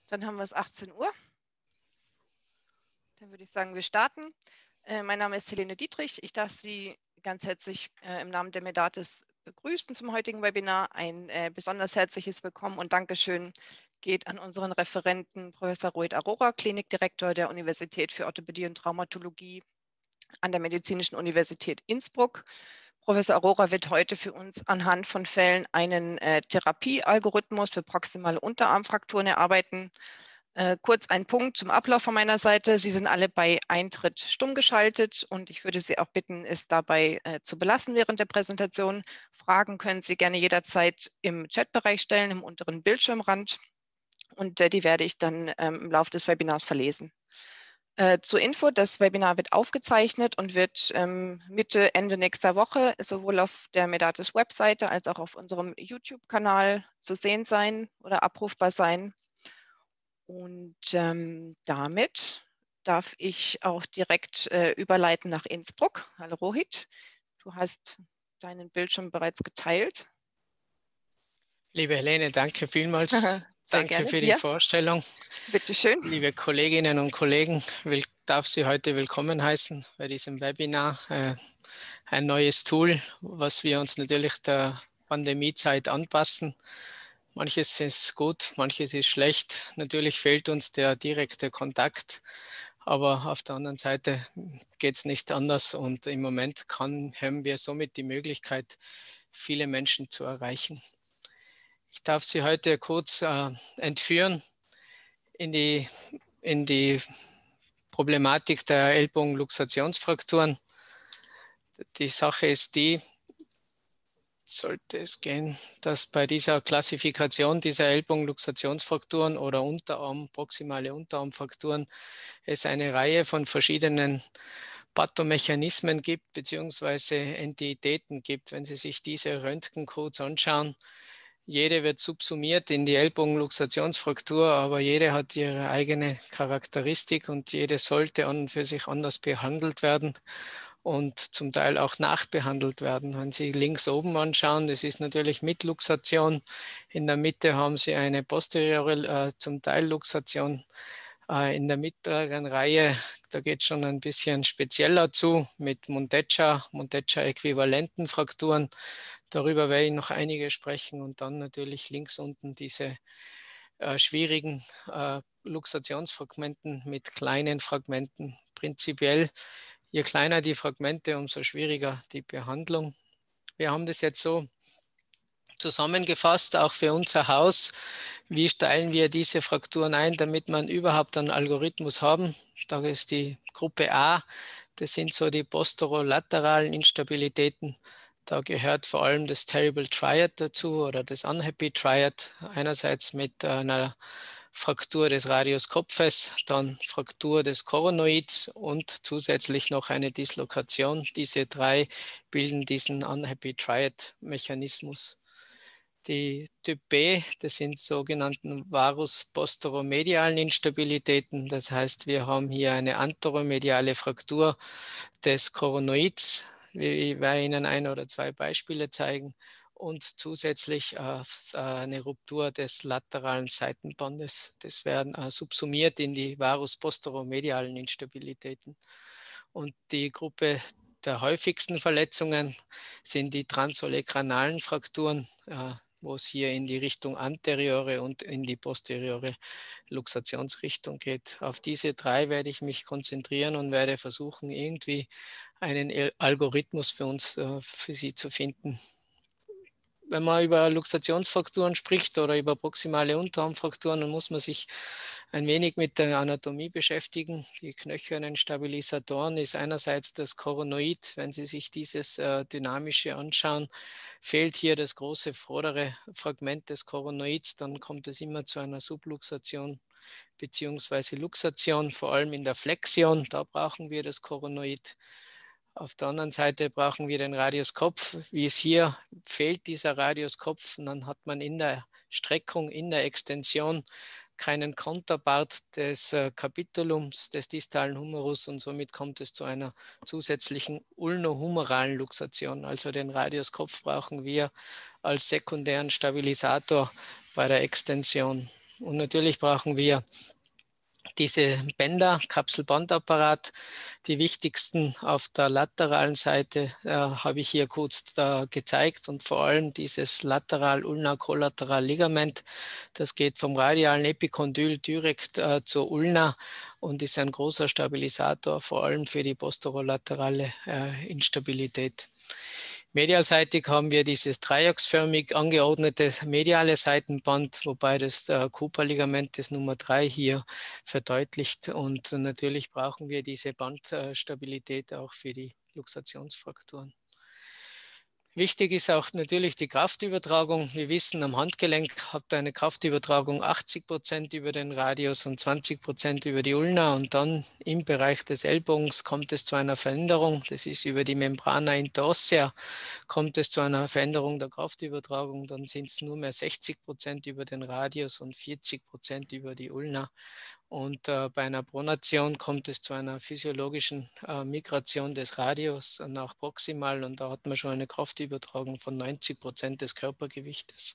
Dann haben wir es 18 Uhr. Dann würde ich sagen, wir starten. Mein Name ist Helene Dietrich. Ich darf Sie ganz herzlich im Namen der Medatis begrüßen zum heutigen Webinar. Ein besonders herzliches Willkommen und Dankeschön geht an unseren Referenten Professor Rohit Arora, Klinikdirektor der Universität für Orthopädie und Traumatologie an der Medizinischen Universität Innsbruck. Professor Arora wird heute für uns anhand von Fällen einen Therapiealgorithmus für proximale Unterarmfrakturen erarbeiten. Kurz ein Punkt zum Ablauf von meiner Seite. Sie sind alle bei Eintritt stumm geschaltet und ich würde Sie auch bitten, es dabei zu belassen während der Präsentation. Fragen können Sie gerne jederzeit im Chatbereich stellen, im unteren Bildschirmrand, und die werde ich dann im Laufe des Webinars verlesen. Zur Info, das Webinar wird aufgezeichnet und wird Mitte, Ende nächster Woche sowohl auf der Medatis Webseite als auch auf unserem YouTube-Kanal zu sehen sein oder abrufbar sein. Und damit darf ich auch direkt überleiten nach Innsbruck. Hallo Rohit, du hast deinen Bildschirm bereits geteilt. Liebe Helene, danke vielmals. Sehr Danke gerne. für die Ja, Vorstellung. bitte schön. Liebe Kolleginnen und Kollegen, ich darf Sie heute willkommen heißen bei diesem Webinar. Ein neues Tool, was wir uns natürlich der Pandemiezeit anpassen. Manches ist gut, manches ist schlecht. Natürlich fehlt uns der direkte Kontakt, aber auf der anderen Seite geht es nicht anders und im Moment haben wir somit die Möglichkeit, viele Menschen zu erreichen. Ich darf Sie heute kurz entführen in die Problematik der Ellbogenluxationsfrakturen. Die Sache ist die, sollte es gehen, dass bei dieser Klassifikation dieser Ellbogenluxationsfrakturen oder proximale Unterarmfrakturen es eine Reihe von verschiedenen Pathomechanismen gibt, beziehungsweise Entitäten gibt. Wenn Sie sich diese Röntgencodes anschauen, jede wird subsumiert in die Ellbogenluxationsfraktur, aber jede hat ihre eigene Charakteristik und jede sollte an und für sich anders behandelt werden und zum Teil auch nachbehandelt werden. Wenn Sie links oben anschauen, das ist natürlich mit Luxation. In der Mitte haben Sie eine posteriore, zum Teil Luxation. In der mittleren Reihe, da geht es schon ein bisschen spezieller zu mit Montecha-äquivalenten Frakturen. Darüber werde ich noch einige sprechen und dann natürlich links unten diese schwierigen Luxationsfragmenten mit kleinen Fragmenten. Prinzipiell, je kleiner die Fragmente, umso schwieriger die Behandlung. Wir haben das jetzt so zusammengefasst, auch für unser Haus. Wie teilen wir diese Frakturen ein, damit man überhaupt einen Algorithmus haben? Da ist die Gruppe A, das sind so die posterolateralen Instabilitäten. Da gehört vor allem das Terrible Triad dazu oder das Unhappy Triad. Einerseits mit einer Fraktur des Radiuskopfes, dann Fraktur des Coronoids und zusätzlich noch eine Dislokation. Diese drei bilden diesen Unhappy Triad Mechanismus. Die Typ B, das sind sogenannten Varus-posteromedialen Instabilitäten. Das heißt, wir haben hier eine anteromediale Fraktur des Coronoids. Ich werde Ihnen ein oder zwei Beispiele zeigen. Und zusätzlich eine Ruptur des lateralen Seitenbandes. Das werden subsumiert in die Varus-posteromedialen Instabilitäten. Und die Gruppe der häufigsten Verletzungen sind die transolekranalen Frakturen, wo es hier in die Richtung anteriore und in die posteriore Luxationsrichtung geht. Auf diese drei werde ich mich konzentrieren und werde versuchen, irgendwie einen Algorithmus für Sie zu finden. Wenn man über Luxationsfrakturen spricht oder über proximale Unterarmfrakturen, dann muss man sich ein wenig mit der Anatomie beschäftigen. Die knöchernen Stabilisatoren ist einerseits das Coronoid. Wenn Sie sich dieses Dynamische anschauen, fehlt hier das große vordere Fragment des Coronoids, dann kommt es immer zu einer Subluxation bzw. Luxation, vor allem in der Flexion. Da brauchen wir das Coronoid. Auf der anderen Seite brauchen wir den Radiuskopf. Wie es hier fehlt, dieser Radiuskopf, und dann hat man in der Streckung, in der Extension keinen Konterpart des Capitulums des distalen Humerus und somit kommt es zu einer zusätzlichen ulnohumeralen Luxation. Also den Radiuskopf brauchen wir als sekundären Stabilisator bei der Extension. Und natürlich brauchen wir diese Bänder, Kapselbandapparat. Die wichtigsten auf der lateralen Seite habe ich hier kurz gezeigt und vor allem dieses Lateral-Ulna-Kollateral-Ligament. Das geht vom radialen Epikondyl direkt zur Ulna und ist ein großer Stabilisator, vor allem für die posterolaterale Instabilität. Medialseitig haben wir dieses dreiecksförmig angeordnete mediale Seitenband, wobei das Cooper-Ligament, das Nummer 3 hier verdeutlicht. Und natürlich brauchen wir diese Bandstabilität auch für die Luxationsfrakturen. Wichtig ist auch natürlich die Kraftübertragung. Wir wissen, am Handgelenk habt ihr eine Kraftübertragung 80% über den Radius und 20% über die Ulna. Und dann im Bereich des Ellbogens kommt es zu einer Veränderung. Das ist über die Membrana interossea, kommt es zu einer Veränderung der Kraftübertragung. Dann sind es nur mehr 60% über den Radius und 40% über die Ulna. Und bei einer Pronation kommt es zu einer physiologischen Migration des Radius nach proximal und da hat man schon eine Kraftübertragung von 90% des Körpergewichtes.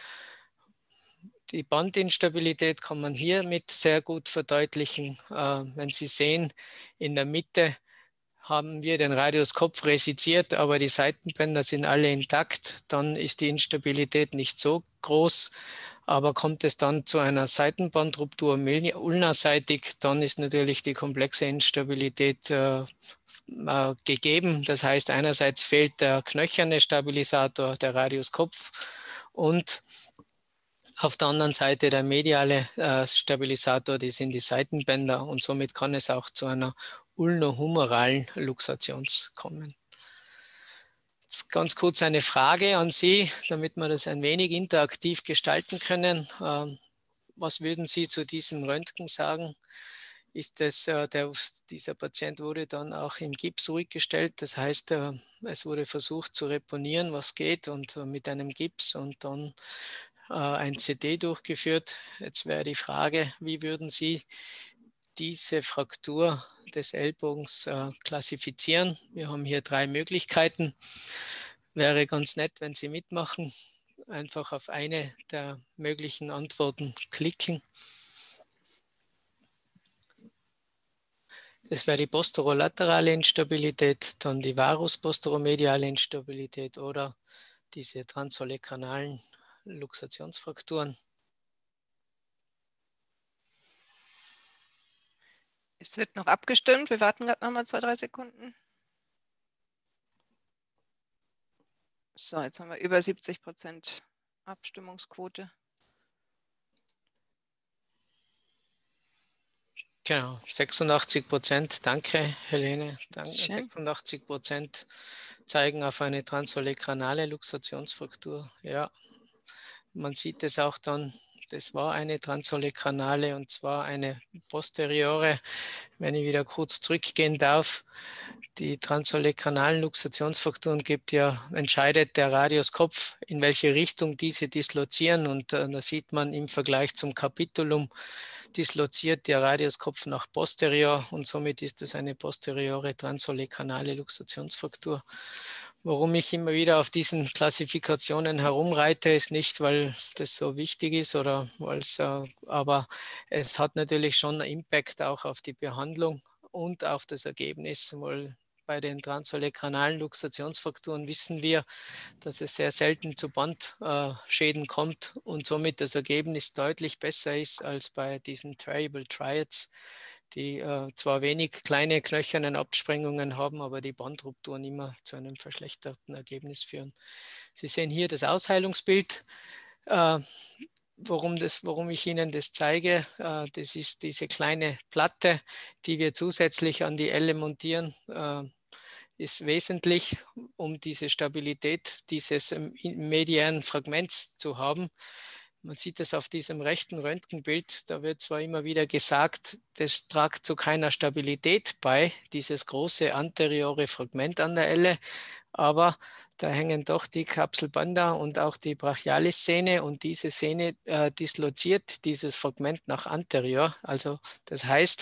Die Bandinstabilität kann man hiermit sehr gut verdeutlichen. Wenn Sie sehen, in der Mitte haben wir den Radiuskopf resiziert, aber die Seitenbänder sind alle intakt. Dann ist die Instabilität nicht so groß. Aber kommt es dann zu einer Seitenbandruptur ulnaseitig, dann ist natürlich die komplexe Instabilität gegeben. Das heißt, einerseits fehlt der knöcherne Stabilisator, der Radiuskopf, und auf der anderen Seite der mediale Stabilisator, die sind die Seitenbänder, und somit kann es auch zu einer ulnohumoralen Luxation kommen. Jetzt ganz kurz eine Frage an Sie, damit wir das ein wenig interaktiv gestalten können. Was würden Sie zu diesem Röntgen sagen? Ist das, dieser Patient wurde dann auch im Gips zurückgestellt. Das heißt, es wurde versucht zu reponieren, was geht, und mit einem Gips und dann ein CT durchgeführt. Jetzt wäre die Frage, wie würden Sie diese Fraktur des Ellbogens klassifizieren? Wir haben hier 3 Möglichkeiten. Wäre ganz nett, wenn Sie mitmachen. Einfach auf eine der möglichen Antworten klicken. Das wäre die posterolaterale Instabilität, dann die Varus-posteromediale Instabilität oder diese transolecranalen Luxationsfrakturen. Es wird noch abgestimmt. Wir warten gerade noch mal 2, 3 Sekunden. So, jetzt haben wir über 70% Abstimmungsquote. Genau, 86%. Danke, Helene. Danke. 86% zeigen auf eine transolecranale Luxationsfraktur. Ja, man sieht es auch dann. Das war eine transolecranale und zwar eine posteriore. Wenn ich wieder kurz zurückgehen darf, die transolecranalen Luxationsfrakturen entscheidet der Radiuskopf, in welche Richtung diese dislozieren. Und da sieht man im Vergleich zum Capitulum, disloziert der Radiuskopf nach posterior und somit ist es eine posteriore transolecranale Luxationsfraktur. Warum ich immer wieder auf diesen Klassifikationen herumreite, ist nicht, weil das so wichtig ist, aber es hat natürlich schon einen Impact auch auf die Behandlung und auf das Ergebnis, weil bei den transolecranalen Luxationsfrakturen wissen wir, dass es sehr selten zu Bandschäden kommt und somit das Ergebnis deutlich besser ist als bei diesen Variable Triads, die zwar wenig kleine knöchernen Absprengungen haben, aber die Bandrupturen immer zu einem verschlechterten Ergebnis führen. Sie sehen hier das Ausheilungsbild. Warum ich Ihnen das zeige, das ist diese kleine Platte, die wir zusätzlich an die Elle montieren, ist wesentlich, um diese Stabilität dieses mediären Fragments zu haben. Man sieht es auf diesem rechten Röntgenbild, da wird zwar immer wieder gesagt, das tragt zu keiner Stabilität bei, dieses große anteriore Fragment an der Elle, aber da hängen doch die Kapselbanda und auch die Brachialis-Sehne und diese Sehne disloziert dieses Fragment nach anterior. Also das heißt,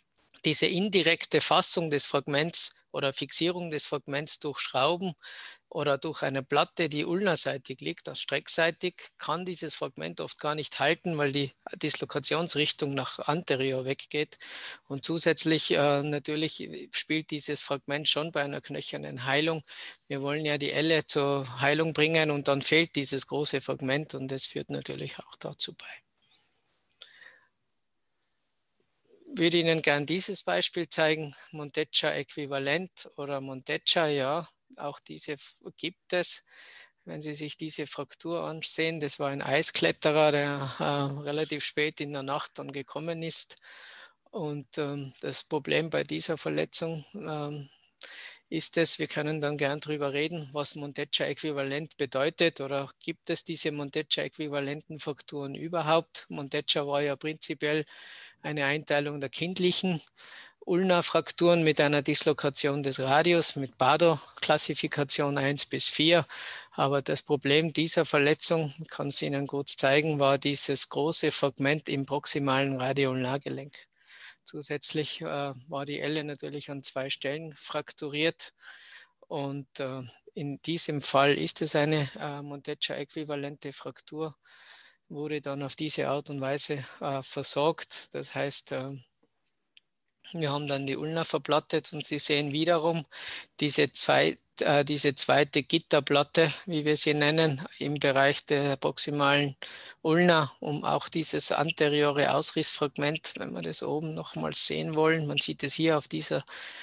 diese indirekte Fassung des Fragments oder Fixierung des Fragments durch Schrauben oder durch eine Platte, die ulnerseitig liegt, also streckseitig, kann dieses Fragment oft gar nicht halten, weil die Dislokationsrichtung nach anterior weggeht. Und zusätzlich natürlich spielt dieses Fragment schon bei einer knöchernen Heilung. Wir wollen ja die Elle zur Heilung bringen und dann fehlt dieses große Fragment und das führt natürlich auch dazu bei. Ich würde Ihnen gern dieses Beispiel zeigen, Montecha-Äquivalent oder Montecha, ja, auch diese gibt es. Wenn Sie sich diese Fraktur ansehen, das war ein Eiskletterer, der relativ spät in der Nacht dann gekommen ist. Und das Problem bei dieser Verletzung ist es, wir können dann gern darüber reden, was Montecha-Äquivalent bedeutet oder gibt es diese Montecha-äquivalenten Frakturen überhaupt? Montecha war ja prinzipiell eine Einteilung der kindlichen Ulna-Frakturen mit einer Dislokation des Radius, mit Bardo-Klassifikation 1 bis 4. Aber das Problem dieser Verletzung, ich kann es Ihnen kurz zeigen, war dieses große Fragment im proximalen Radioulnargelenk. Zusätzlich war die Elle natürlich an 2 Stellen frakturiert. Und in diesem Fall ist es eine Montecha-äquivalente Fraktur, wurde dann auf diese Art und Weise versorgt. Das heißt, wir haben dann die Ulna verplattet und Sie sehen wiederum diese zweite Gitterplatte, wie wir sie nennen, im Bereich der proximalen Ulna, um auch dieses anteriore Ausrissfragment, wenn wir das oben nochmals sehen wollen, man sieht es hier auf dieser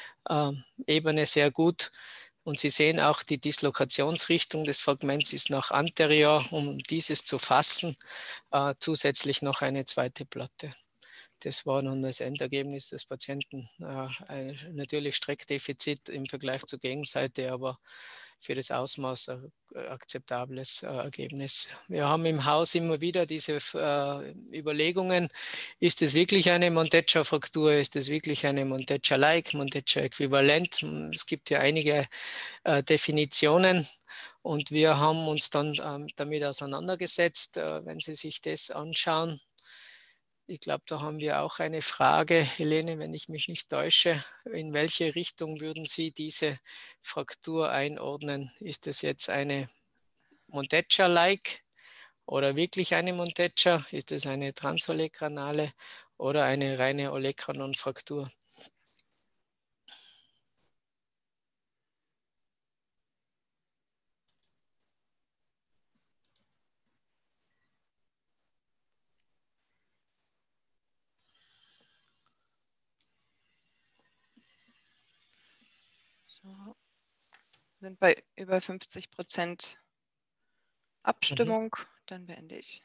Ebene sehr gut. Und Sie sehen auch, die Dislokationsrichtung des Fragments ist nach anterior, um dieses zu fassen, zusätzlich noch eine zweite Platte. Das war nun das Endergebnis des Patienten. Natürlich Streckdefizit im Vergleich zur Gegenseite, aber für das Ausmaß ein akzeptables Ergebnis. Wir haben im Haus immer wieder diese Überlegungen, ist es wirklich eine Montecha-Fraktur, ist es wirklich eine Montecha-like, Montecha-äquivalent? Es gibt ja einige Definitionen und wir haben uns dann damit auseinandergesetzt. Wenn Sie sich das anschauen, ich glaube, da haben wir auch eine Frage, Helene, wenn ich mich nicht täusche. In welche Richtung würden Sie diese Fraktur einordnen? Ist es jetzt eine Montecha-like oder wirklich eine Montecha? Ist es eine transolekranale oder eine reine Olecranon-Fraktur? So, sind bei über 50% Abstimmung, dann beende ich.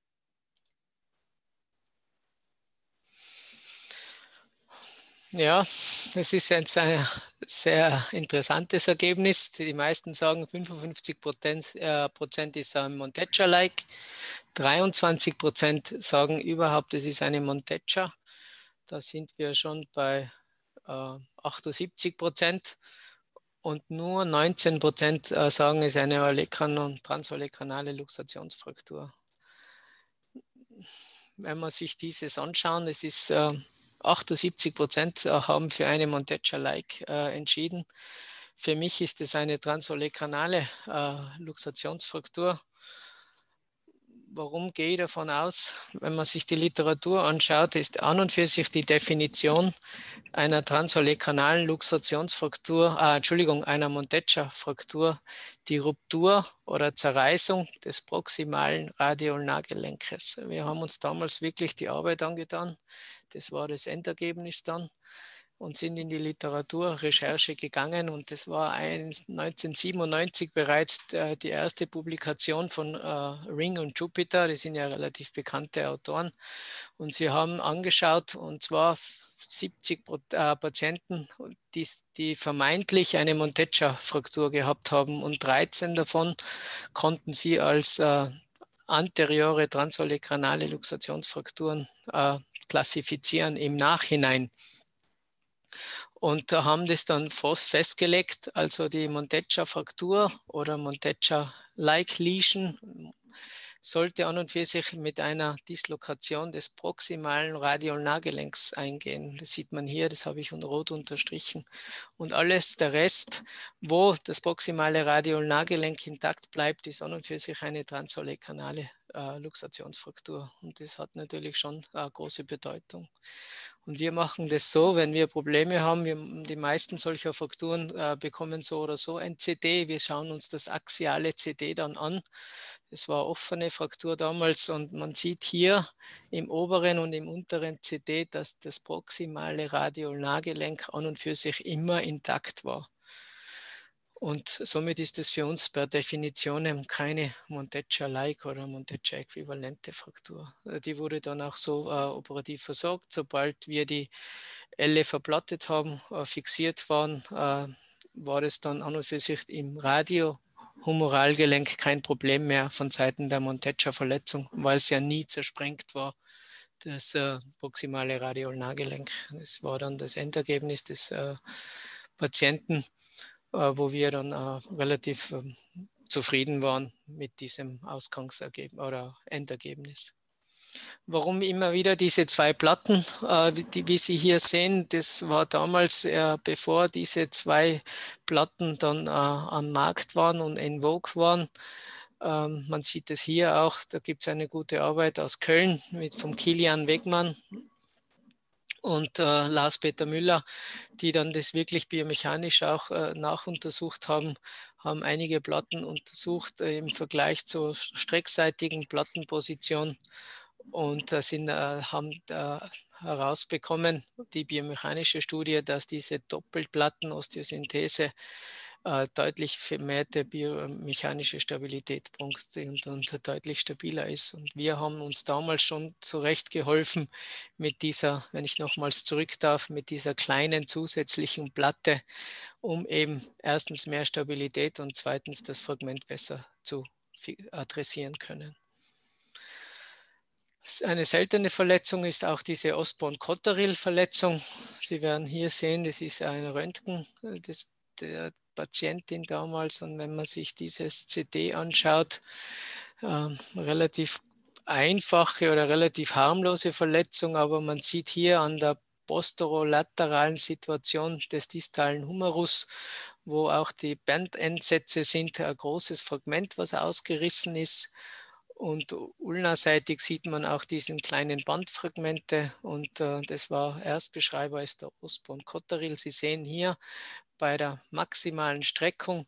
Ja, es ist ein sehr interessantes Ergebnis. Die meisten sagen, 55% ist ein Montecha-like. 23% sagen überhaupt, es ist eine Montecha. Da sind wir schon bei 78%. Und nur 19% sagen, es ist eine transolekranale Luxationsfraktur. Wenn man sich dieses anschaut, es ist 78% haben für eine Montecha-like entschieden. Für mich ist es eine transolekranale Luxationsfraktur. Warum gehe ich davon aus? Wenn man sich die Literatur anschaut, ist an und für sich die Definition einer transolekranalen Luxationsfraktur, einer Montecha-Fraktur, die Ruptur oder Zerreißung des proximalen Radioulnargelenkes. Wir haben uns damals wirklich die Arbeit angetan. Das war das Endergebnis dann und sind in die Literaturrecherche gegangen und das war 1997 bereits die erste Publikation von Ring und Jupiter, die sind ja relativ bekannte Autoren und sie haben angeschaut und zwar 70 Patienten, die vermeintlich eine Montecha-Fraktur gehabt haben und 13 davon konnten sie als anteriore transolekranale Luxationsfrakturen klassifizieren im Nachhinein. Und haben das dann festgelegt, also die Montecha-Fraktur oder Montecha-like Lesion, sollte an und für sich mit einer Dislokation des proximalen Radiolnahgelenks eingehen. Das sieht man hier, das habe ich rot unterstrichen. Und alles, der Rest, wo das proximale Radiolnahgelenk intakt bleibt, ist an und für sich eine transolekanale Luxationsfraktur. Und das hat natürlich schon große Bedeutung. Und wir machen das so, wenn wir Probleme haben, die meisten solcher Frakturen bekommen so oder so ein CD. Wir schauen uns das axiale CD dann an. Das war eine offene Fraktur damals und man sieht hier im oberen und im unteren CD, dass das proximale Radiolnahgelenk an und für sich immer intakt war. Und somit ist es für uns per Definition keine Montecha-like oder Montecha-äquivalente Fraktur. Die wurde dann auch so operativ versorgt. Sobald wir die Elle verplattet haben, fixiert waren, war es dann an und für sich im Radiohumoralgelenk kein Problem mehr von Seiten der Montecha-Verletzung, weil es ja nie zersprengt war, das proximale Radiolnahgelenk. Das war dann das Endergebnis des Patienten, wo wir dann relativ zufrieden waren mit diesem Ausgangsergebnis oder Endergebnis. Warum immer wieder diese zwei Platten, wie Sie hier sehen, das war damals, bevor diese zwei Platten dann am Markt waren und en vogue waren. Man sieht es hier auch, da gibt es eine gute Arbeit aus Köln vom Kilian Wegmann und Lars-Peter Müller, die dann das wirklich biomechanisch auch nachuntersucht haben, haben einige Platten untersucht im Vergleich zur streckseitigen Plattenposition und haben herausbekommen, die biomechanische Studie, dass diese Doppelplatten-Osteosynthese deutlich vermehrte biomechanische Stabilität bringt und deutlich stabiler ist. Und wir haben uns damals schon zurechtgeholfen mit dieser, wenn ich nochmals zurück darf, mit dieser kleinen zusätzlichen Platte, um eben erstens mehr Stabilität und zweitens das Fragment besser zu adressieren können. Eine seltene Verletzung ist auch diese Osborn-Cotterill-Verletzung. Sie werden hier sehen, das ist ein Röntgen der Patientin damals. Und wenn man sich dieses CD anschaut, relativ einfache oder relativ harmlose Verletzung, aber man sieht hier an der posterolateralen Situation des distalen Humerus, wo auch die Bandendsätze sind, ein großes Fragment, was ausgerissen ist. Und ulnaseitig sieht man auch diesen kleinen Bandfragmente und das war Erstbeschreiber ist der Osborn-Cotterill. Sie sehen hier bei der maximalen Streckung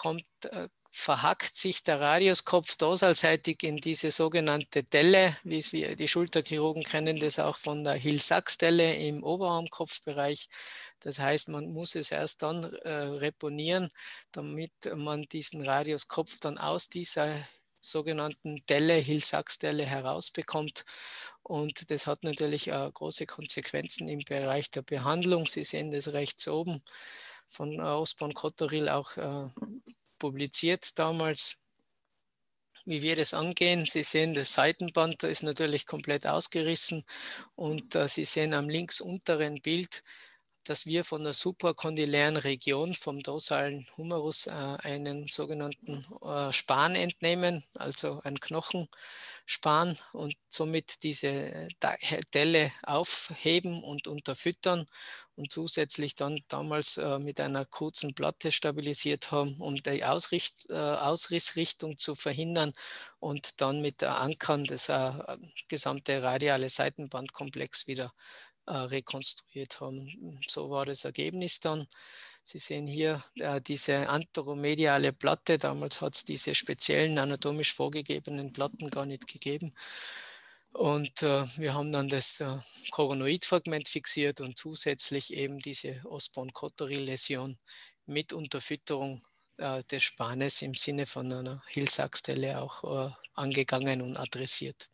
verhackt sich der Radiuskopf dorsalseitig in diese sogenannte Delle, wie es wir die Schulterchirurgen kennen, das auch von der Hill-Sachs-Delle im Oberarmkopfbereich. Das heißt, man muss es erst dann reponieren, damit man diesen Radiuskopf dann aus dieser sogenannten Delle, Hill-Sachs-Delle herausbekommt. Und das hat natürlich große Konsequenzen im Bereich der Behandlung. Sie sehen das rechts oben von Osborn-Cotterill auch publiziert damals, wie wir das angehen. Sie sehen, das Seitenband ist natürlich komplett ausgerissen und Sie sehen am links unteren Bild, dass wir von der suprakondylären Region vom dorsalen Humerus einen sogenannten Span entnehmen, also ein Knochenspan und somit diese Delle aufheben und unterfüttern und zusätzlich dann damals mit einer kurzen Platte stabilisiert haben, um die Ausrissrichtung zu verhindern und dann mit Ankern das gesamte radiale Seitenbandkomplex wieder rekonstruiert haben. So war das Ergebnis dann. Sie sehen hier diese anteromediale Platte. Damals hat es diese speziellen anatomisch vorgegebenen Platten gar nicht gegeben. Und wir haben dann das Coronoidfragment fixiert und zusätzlich eben diese Osborn-Cotterill-Läsion mit Unterfütterung des Spanes im Sinne von einer Hill-Sachs-Delle auch angegangen und adressiert.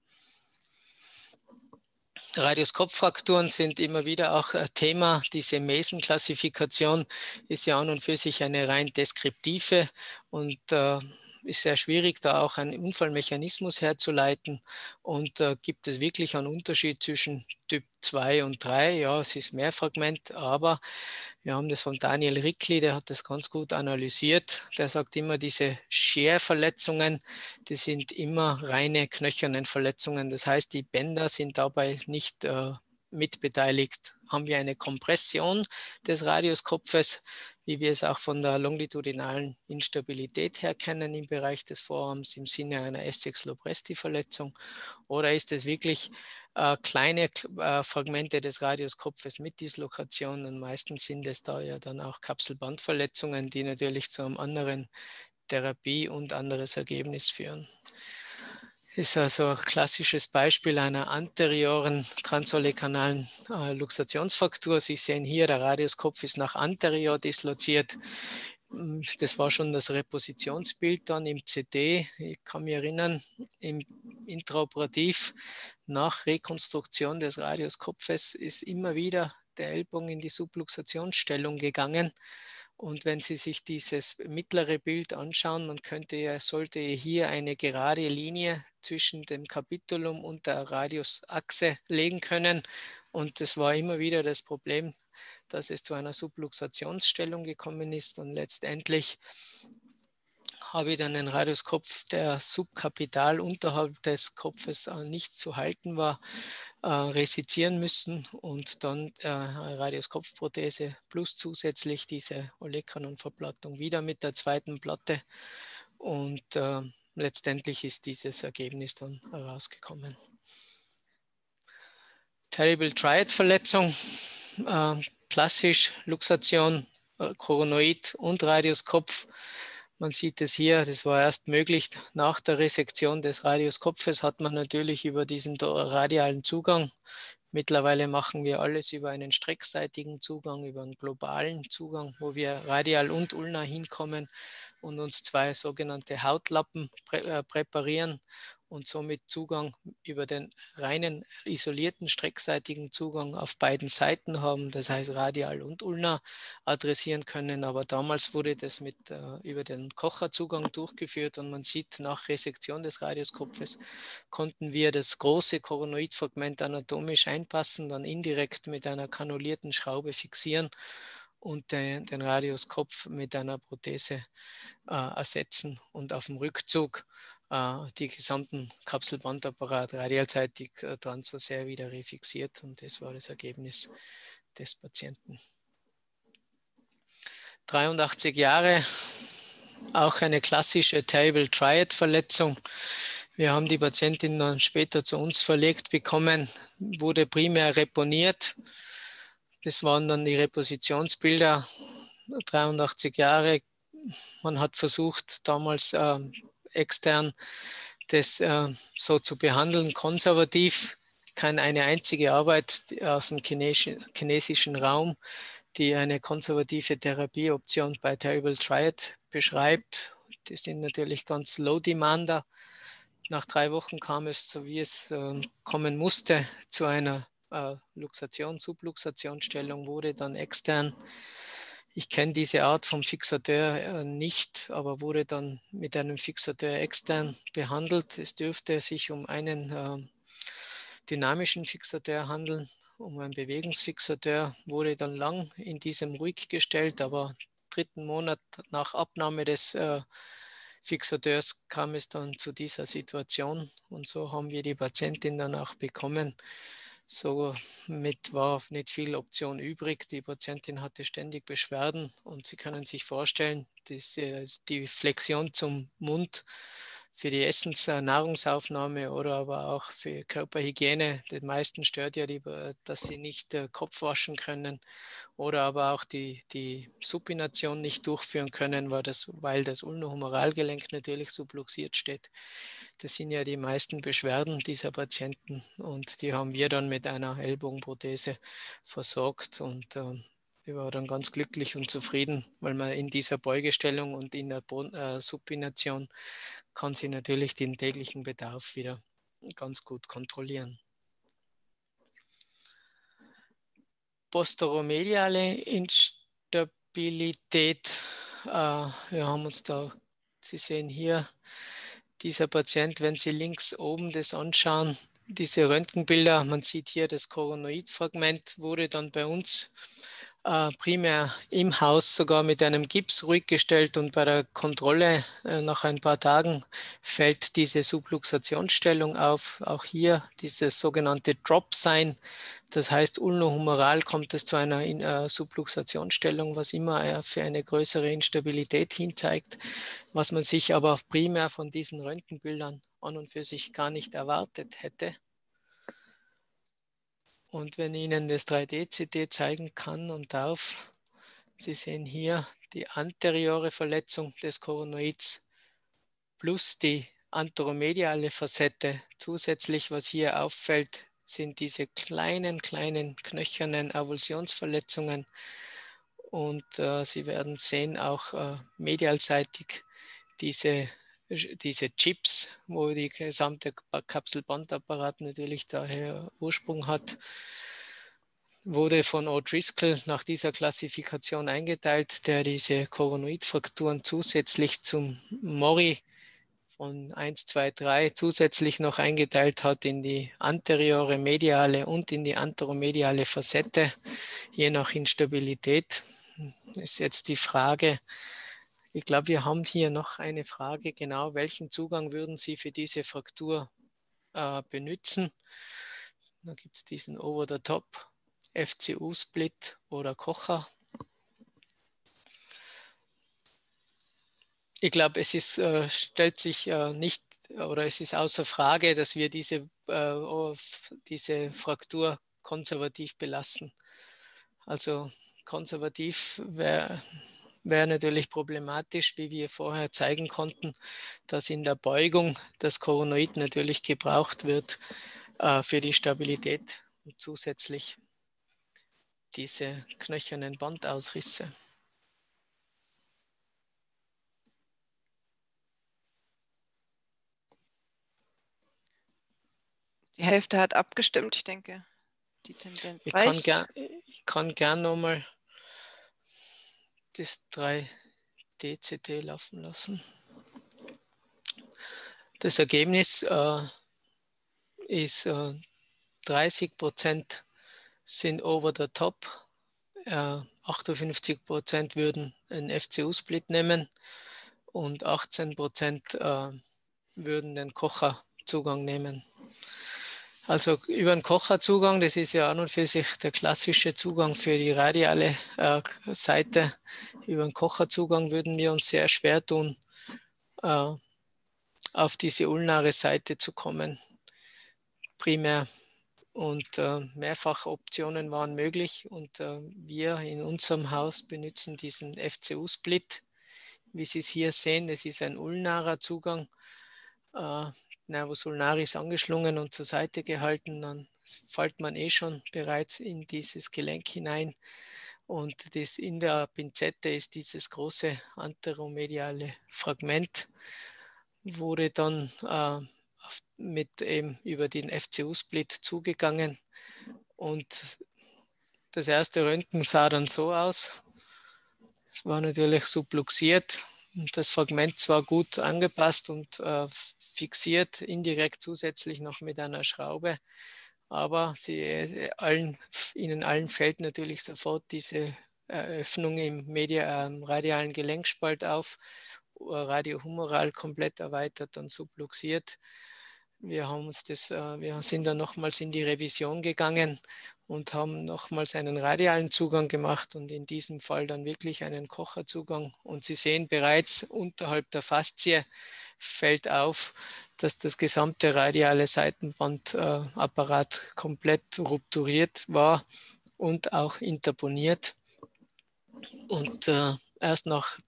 Radiuskopffrakturen sind immer wieder auch Thema. Diese Mason-Klassifikation ist ja an und für sich eine rein deskriptive und ist sehr schwierig, da auch einen Unfallmechanismus herzuleiten. Und gibt es wirklich einen Unterschied zwischen Typ 2 und 3. Ja, es ist Mehrfragment, aber wir haben das von Daniel Rickli, der hat das ganz gut analysiert. Der sagt immer, diese Scherverletzungen, die sind immer reine knöchernen Verletzungen. Das heißt, die Bänder sind dabei nicht mitbeteiligt. Haben wir eine Kompression des Radiuskopfes, wie wir es auch von der longitudinalen Instabilität her kennen im Bereich des Vorarms im Sinne einer Essex-Lopresti-Verletzung, oder ist es wirklich kleine Fragmente des Radiuskopfes mit Dislokationen? Meistens sind es da ja dann auch Kapselbandverletzungen, die natürlich zu einem anderen Therapie und anderes Ergebnis führen. Ist also ein klassisches Beispiel einer anterioren transolekanalen Luxationsfraktur. Sie sehen hier, der Radiuskopf ist nach anterior disloziert. Das war schon das Repositionsbild dann im CD. Ich kann mich erinnern, im intraoperativ nach Rekonstruktion des Radiuskopfes ist immer wieder der Ellbogen in die Subluxationsstellung gegangen. Und wenn Sie sich dieses mittlere Bild anschauen, sollte hier eine gerade Linie zwischen dem Kapitulum und der Radiusachse legen können. Und das war immer wieder das Problem, dass es zu einer Subluxationsstellung gekommen ist. Und letztendlich habe ich dann den Radiuskopf, der subkapital unterhalb des Kopfes nicht zu halten war, resizieren müssen und dann Radiuskopfprothese plus zusätzlich diese Olecranon-Verplattung wieder mit der zweiten Platte, und letztendlich ist dieses Ergebnis dann herausgekommen. Terrible Triad-Verletzung, klassisch Luxation, Koronoid und Radiuskopf. Man sieht es hier, das war erst möglich nach der Resektion des Radiuskopfes, hat man natürlich über diesen radialen Zugang. Mittlerweile machen wir alles über einen streckseitigen Zugang, über einen globalen Zugang, wo wir radial und ulnar hinkommen und uns zwei sogenannte Hautlappen präparieren und somit Zugang über den reinen isolierten streckseitigen Zugang auf beiden Seiten haben, das heißt radial und ulnar adressieren können. Aber damals wurde das über den Kocher-Zugang durchgeführt und man sieht, nach Resektion des Radiuskopfes konnten wir das große Koronoidfragment anatomisch einpassen, dann indirekt mit einer kanulierten Schraube fixieren und den Radiuskopf mit einer Prothese ersetzen und auf dem Rückzug die gesamten Kapselbandapparat radialseitig transverser wieder refixiert, und das war das Ergebnis des Patienten. 83 Jahre, auch eine klassische Terrible Triad-Verletzung. Wir haben die Patientin dann später zu uns verlegt bekommen, wurde primär reponiert. Das waren dann die Repositionsbilder, 83 Jahre. Man hat versucht, damals extern das so zu behandeln, konservativ. Eine einzige Arbeit aus dem chinesischen Raum, die eine konservative Therapieoption bei Terrible Triad beschreibt. Die sind natürlich ganz low-demander. Nach 3 Wochen kam es, so wie es kommen musste, zu einer Subluxationsstellung, wurde dann extern. Ich kenne diese Art vom Fixateur nicht, aber wurde dann mit einem Fixateur extern behandelt. Es dürfte sich um einen dynamischen Fixateur handeln, um einen Bewegungsfixateur, wurde dann lang in diesem ruhig gestellt, aber 3. Monat nach Abnahme des Fixateurs kam es dann zu dieser Situation, und so haben wir die Patientin dann auch bekommen. Somit war nicht viel Option übrig. Die Patientin hatte ständig Beschwerden, und Sie können sich vorstellen, die Flexion zum Mund für die Nahrungsaufnahme oder aber auch für Körperhygiene. Den meisten stört ja, dass sie nicht Kopf waschen können oder aber auch die Supination nicht durchführen können, weil das Ulnohumeralgelenk natürlich subluxiert steht. Das sind ja die meisten Beschwerden dieser Patienten, und die haben wir dann mit einer Ellbogenprothese versorgt, und ich war dann ganz glücklich und zufrieden, weil man in dieser Beugestellung und in der Supination kann sie natürlich den täglichen Bedarf wieder ganz gut kontrollieren. Posteromediale Instabilität. Wir haben uns da, Sie sehen hier, dieser Patient, wenn Sie links oben das anschauen, diese Röntgenbilder, man sieht hier das Koronoidfragment, wurde dann bei uns primär im Haus sogar mit einem Gips ruhig gestellt, und bei der Kontrolle nach ein paar Tagen fällt diese Subluxationsstellung auf. Auch hier dieses sogenannte Drop Sign, das heißt ulnohumeral kommt es zu einer Subluxationsstellung, was immer für eine größere Instabilität hinzeigt, was man sich aber primär von diesen Röntgenbildern an und für sich gar nicht erwartet hätte. Und wenn ich Ihnen das 3D-CT zeigen kann und darf, Sie sehen hier die anteriore Verletzung des Koronoids plus die anteromediale Facette. Zusätzlich, was hier auffällt, sind diese kleinen knöchernen Avulsionsverletzungen. Und Sie werden sehen, auch medialseitig diese Chips, wo die gesamte Kapselbandapparat natürlich daher Ursprung hat, wurde von O'Driscoll nach dieser Klassifikation eingeteilt, der diese Koronoidfrakturen zusätzlich zum Mori von 1, 2, 3 zusätzlich noch eingeteilt hat in die anteriore mediale und in die anteromediale Facette, je nach Instabilität. Ist jetzt die Frage, ich glaube, wir haben hier noch eine Frage, genau, welchen Zugang würden Sie für diese Fraktur benutzen? Da gibt es diesen Over-the-Top, FCU-Split oder Kocher. Ich glaube, es ist, stellt sich nicht, oder es ist außer Frage, dass wir diese Fraktur konservativ belassen. Also konservativ wäre natürlich problematisch, wie wir vorher zeigen konnten, dass in der Beugung das Koronoid natürlich gebraucht wird für die Stabilität und zusätzlich diese knöchernen Bandausrisse. Die Hälfte hat abgestimmt, ich denke, die Tendenz reicht. Ich kann gern nochmal das 3D-CT laufen lassen. Das Ergebnis ist 30% sind over the top, 58% würden einen FCU-Split nehmen und 18% würden den Kocher-Zugang nehmen. Also über den Kocher-Zugang, das ist ja an und für sich der klassische Zugang für die radiale Seite. Über den Kocher-Zugang würden wir uns sehr schwer tun, auf diese ulnare Seite zu kommen, primär. Und mehrfache Optionen waren möglich, und wir in unserem Haus benutzen diesen FCU-Split. Wie Sie es hier sehen, es ist ein ulnarer Zugang. Nervus ulnaris angeschlungen und zur Seite gehalten, dann fällt man schon bereits in dieses Gelenk hinein. Und das in der Pinzette ist dieses große anteromediale Fragment, wurde dann mit eben über den FCU-Split zugegangen, und das erste Röntgen sah dann so aus. Es war natürlich subluxiert und das Fragment zwar gut angepasst und fixiert, indirekt zusätzlich noch mit einer Schraube, aber Ihnen allen fällt natürlich sofort diese Eröffnung im radialen Gelenkspalt auf, radiohumeral komplett erweitert und subluxiert. Wir sind dann nochmals in die Revision gegangen und haben nochmals einen radialen Zugang gemacht und in diesem Fall dann wirklich einen Kocherzugang. Und Sie sehen bereits unterhalb der Faszie fällt auf, dass das gesamte radiale Seitenbandapparat komplett rupturiert war und auch interponiert. Und erst nach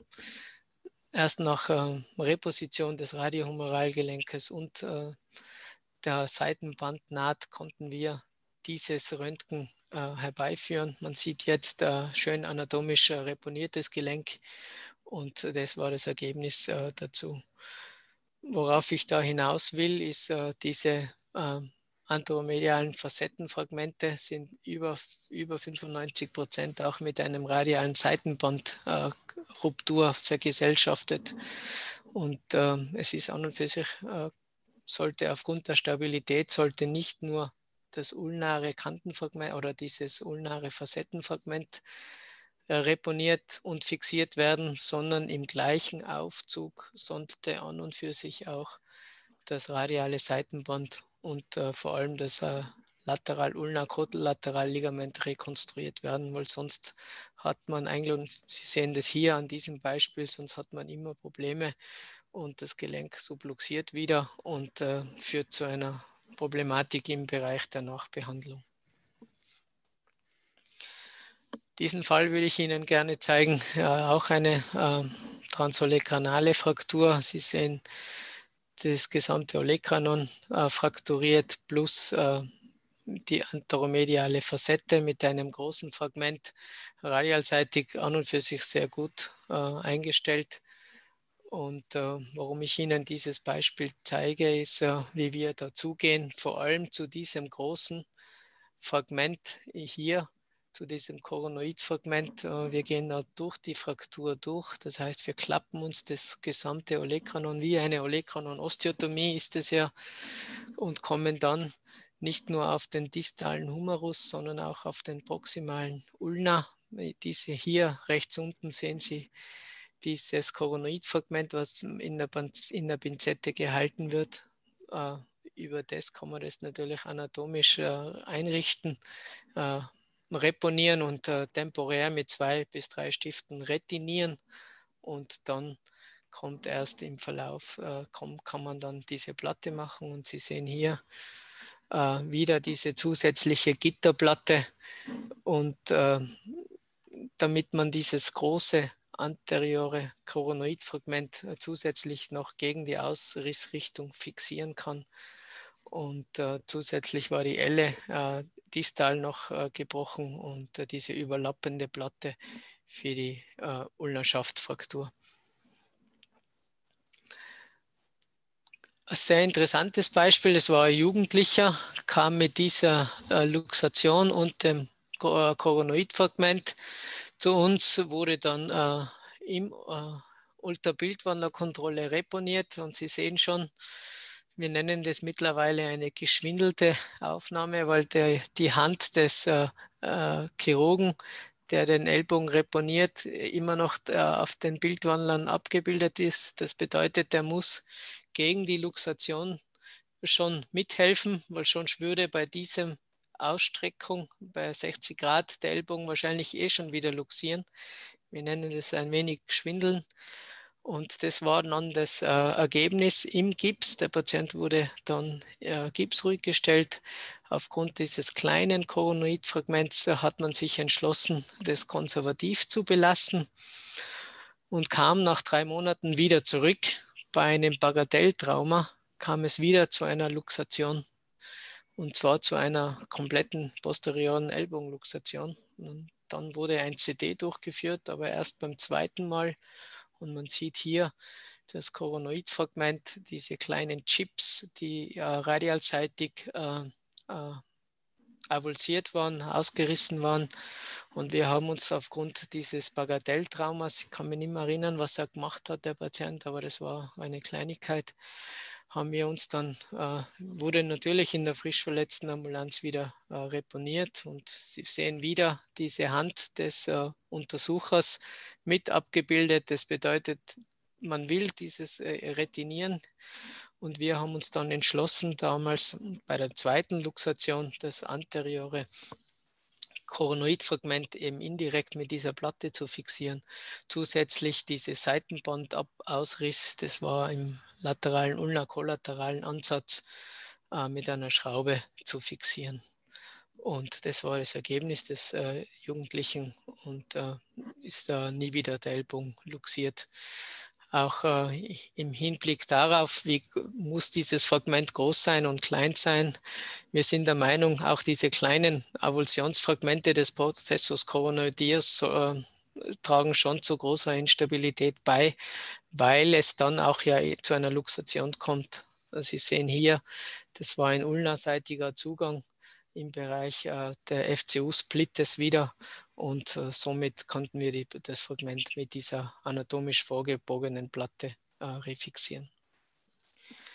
Reposition des Radiohumeralgelenkes und der Seitenbandnaht konnten wir dieses Röntgen herbeiführen. Man sieht jetzt schön anatomisch reponiertes Gelenk, und das war das Ergebnis dazu. Worauf ich da hinaus will, ist diese anteromedialen Facettenfragmente sind über 95% auch mit einem radialen Seitenbandruptur vergesellschaftet. Und es ist an und für sich sollte aufgrund der Stabilität sollte nicht nur das ulnare Kantenfragment oder dieses ulnare Facettenfragment reponiert und fixiert werden, sondern im gleichen Aufzug sollte an und für sich auch das radiale Seitenband und vor allem das Lateral-Ulnar-Kollateralligament rekonstruiert werden, weil sonst hat man eigentlich, und Sie sehen das hier an diesem Beispiel, sonst hat man immer Probleme und das Gelenk subluxiert wieder und führt zu einer Problematik im Bereich der Nachbehandlung. Diesen Fall würde ich Ihnen gerne zeigen, auch eine transolecranale Fraktur. Sie sehen das gesamte Olecranon frakturiert plus die anteromediale Facette mit einem großen Fragment, radialseitig an und für sich sehr gut eingestellt. Und warum ich Ihnen dieses Beispiel zeige, ist, wie wir dazugehen, vor allem zu diesem großen Fragment hier, zu diesem Koronoidfragment. Wir gehen da durch die Fraktur durch. Das heißt, wir klappen uns das gesamte Olecranon, wie eine Olecranon-Osteotomie ist es ja, und kommen dann nicht nur auf den distalen Humerus, sondern auch auf den proximalen Ulna. Diese hier rechts unten sehen Sie dieses Koronoidfragment, was in der Pinzette gehalten wird. Über das kann man das natürlich anatomisch einrichten, reponieren und temporär mit 2 bis 3 Stiften retinieren und dann kommt erst im Verlauf, kann man dann diese Platte machen und Sie sehen hier wieder diese zusätzliche Gitterplatte und damit man dieses große anteriore Koronoidfragment zusätzlich noch gegen die Ausrissrichtung fixieren kann. Und zusätzlich war die Elle distal noch gebrochen und diese überlappende Platte für die Ulnerschaftfraktur. Ein sehr interessantes Beispiel, es war ein Jugendlicher, kam mit dieser Luxation und dem Koronoidfragment zu uns, wurde dann im Ultrabildwanderkontrolle reponiert und Sie sehen schon, wir nennen das mittlerweile eine geschwindelte Aufnahme, weil die Hand des Chirurgen, der den Ellbogen reponiert, immer noch auf den Bildwandlern abgebildet ist. Das bedeutet, der muss gegen die Luxation schon mithelfen, weil sonst würde bei diesem Ausstreckung bei 60 Grad der Ellbogen wahrscheinlich schon wieder luxieren. Wir nennen das ein wenig Schwindeln. Und das war dann das Ergebnis im Gips. Der Patient wurde dann gipsruhig gestellt. Aufgrund dieses kleinen Koronoidfragments hat man sich entschlossen, das konservativ zu belassen und kam nach 3 Monaten wieder zurück. Bei einem Bagatelltrauma kam es wieder zu einer Luxation und zwar zu einer kompletten posterioren Ellbogenluxation. Und dann wurde ein CD durchgeführt, aber erst beim 2. Mal. Und man sieht hier das Koronoidfragment, diese kleinen Chips, die radialseitig avulsiert waren, ausgerissen waren. Und wir haben uns aufgrund dieses Bagatelltraumas, ich kann mich nicht mehr erinnern, was er gemacht hat, der Patient, aber das war eine Kleinigkeit, haben wir uns dann, wurde natürlich in der frisch verletzten Ambulanz wieder reponiert und Sie sehen wieder diese Hand des Untersuchers mit abgebildet. Das bedeutet, man will dieses Retinieren und wir haben uns dann entschlossen, damals bei der 2. Luxation das anteriore Koronoidfragment eben indirekt mit dieser Platte zu fixieren. Zusätzlich diese Seitenbandausriss, das war im lateralen, ulnar-kollateralen Ansatz mit einer Schraube zu fixieren. Und das war das Ergebnis des Jugendlichen und ist nie wieder der Ellbogen luxiert. Auch im Hinblick darauf, wie muss dieses Fragment groß sein und klein sein. Wir sind der Meinung, auch diese kleinen Avulsionsfragmente des Prozessus coronoideus tragen schon zu großer Instabilität bei, weil es dann auch ja zu einer Luxation kommt. Sie sehen hier, das war ein ulnarseitiger Zugang im Bereich der FCU-Splittes wieder und somit konnten wir das Fragment mit dieser anatomisch vorgebogenen Platte refixieren.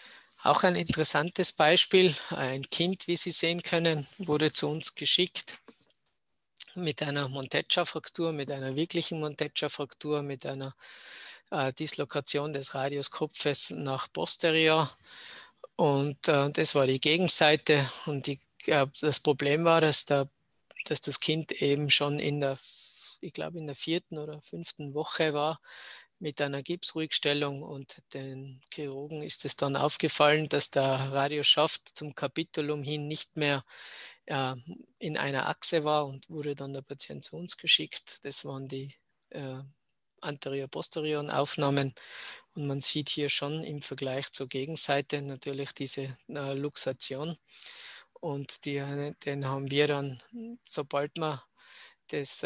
Auch ein interessantes Beispiel. Ein Kind, wie Sie sehen können, wurde zu uns geschickt mit einer Monteggia-Fraktur, mit einer wirklichen Monteggia-Fraktur, mit einer Dislokation des Radiuskopfes nach posterior. Und das war die Gegenseite. Und das Problem war, dass das Kind eben schon ich glaube in der 4. oder 5. Woche war mit einer Gipsruhigstellung, und den Chirurgen ist es dann aufgefallen, dass der Radiusschaft zum Kapitulum hin nicht mehr in einer Achse war, und wurde dann der Patient zu uns geschickt. Das waren die anterior-posterior Aufnahmen, und man sieht hier schon im Vergleich zur Gegenseite natürlich diese Luxation, und den haben wir dann, sobald wir das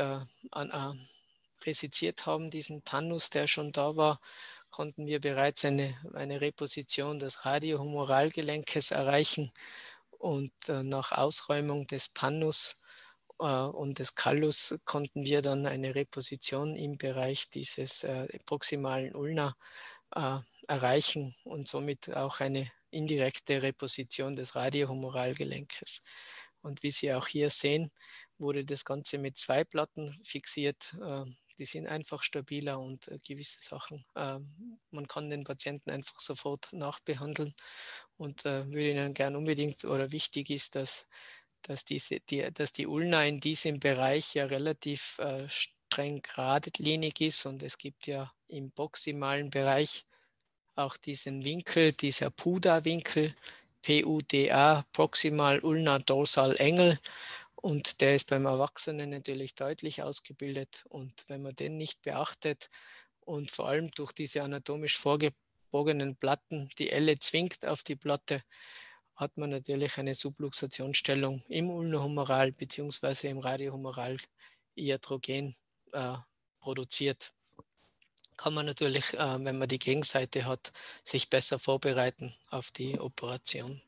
resiziert haben, diesen Tannus, der schon da war, konnten wir bereits eine Reposition des Radiohumoralgelenkes erreichen, und nach Ausräumung des Pannus und des Callus konnten wir dann eine Reposition im Bereich dieses proximalen Ulna erreichen und somit auch eine indirekte Reposition des Radiohumoralgelenkes. Und wie Sie auch hier sehen, wurde das Ganze mit 2 Platten fixiert. Die sind einfach stabiler, und gewisse Sachen, man kann den Patienten einfach sofort nachbehandeln, und würde Ihnen gern unbedingt, oder wichtig ist, dass die Ulna in diesem Bereich ja relativ streng geradlinig ist, und es gibt ja im proximalen Bereich auch diesen Winkel, dieser PUDA-Winkel, PUDA, Proximal Ulnar Dorsal Angle, und der ist beim Erwachsenen natürlich deutlich ausgebildet, und wenn man den nicht beachtet und vor allem durch diese anatomisch vorgebogenen Platten die Elle zwingt auf die Platte, hat man natürlich eine Subluxationsstellung im Ulnohumeral bzw. im Radiohumeral iatrogen produziert. Kann man natürlich, wenn man die Gegenseite hat, sich besser vorbereiten auf die Operation.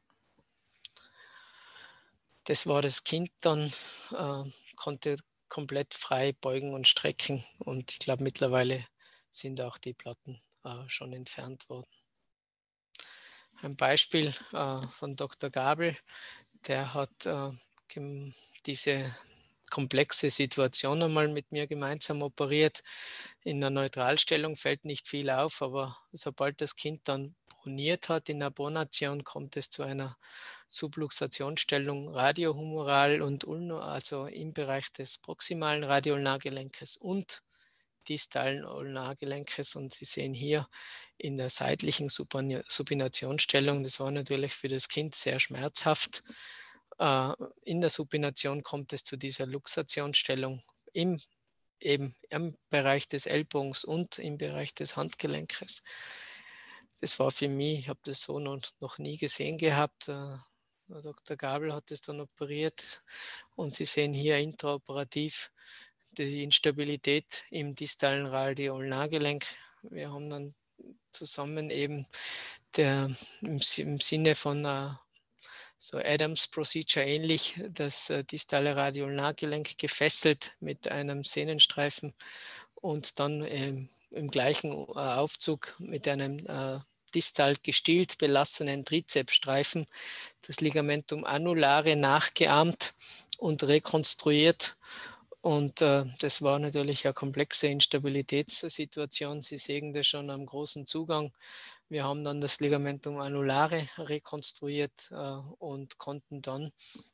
Das war das Kind dann, konnte komplett frei beugen und strecken, und ich glaube, mittlerweile sind auch die Platten schon entfernt worden. Ein Beispiel von Dr. Gabel, der hat diese komplexe Situation einmal mit mir gemeinsam operiert. In der Neutralstellung fällt nicht viel auf, aber sobald das Kind dann proniert hat in der Pronation, kommt es zu einer Subluxationsstellung radiohumeral und ulno, also im Bereich des proximalen Radioulnargelenkes und distalen Ulnargelenkes, und Sie sehen hier in der seitlichen Supinationsstellung, das war natürlich für das Kind sehr schmerzhaft. In der Supination kommt es zu dieser Luxationsstellung im Bereich des Ellbogens und im Bereich des Handgelenkes. Das war für mich, ich habe das so noch nie gesehen gehabt. Dr. Gabel hat es dann operiert, und Sie sehen hier intraoperativ die Instabilität im distalen Radioulnargelenk. Wir haben dann zusammen eben im Sinne von so Adams Procedure ähnlich, das distale Radioulnargelenk gefesselt mit einem Sehnenstreifen und dann im gleichen Aufzug mit einem distal gestielt belassenen Trizepsstreifen das Ligamentum annulare nachgeahmt und rekonstruiert. Und das war natürlich eine komplexe Instabilitätssituation. Sie sehen das schon am großen Zugang. Wir haben dann das Ligamentum annulare rekonstruiert und konnten dann